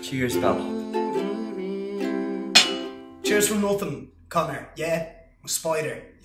Cheers, pal. Cheers for nothing, Conor. Yeah? A spider.